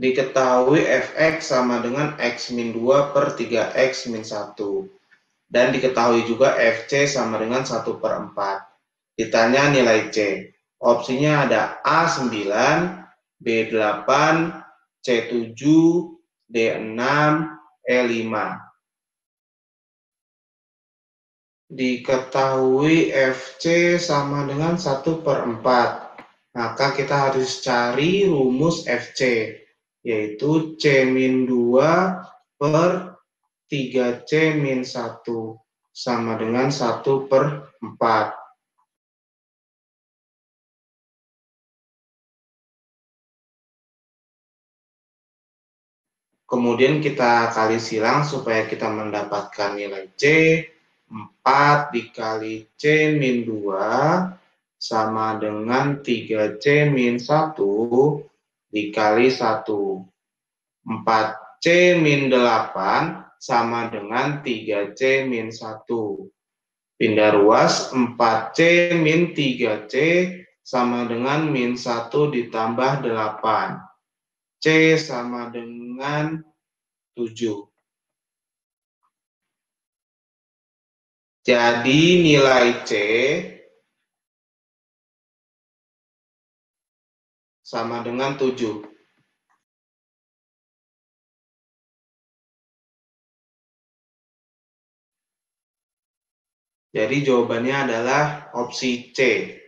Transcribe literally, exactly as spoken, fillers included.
Diketahui f(x) sama dengan x min dua per tiga x min satu. Dan diketahui juga f(c) sama dengan satu per empat. Ditanya nilai C. Opsinya ada A sembilan, B delapan, C tujuh, D enam, E lima. Diketahui f(c) sama dengan satu per empat. Maka kita harus cari rumus f(c), yaitu C min dua per tiga C min satu sama dengan satu per empat. Kemudian kita kali silang supaya kita mendapatkan nilai C. empat dikali C min dua sama dengan tiga C min satu dikali satu. empat C min delapan sama dengan tiga C min satu. Pindah ruas, empat C min tiga C sama dengan min satu ditambah delapan. C sama dengan tujuh. Jadi nilai C sama dengan tujuh. Jadi jawabannya adalah opsi C.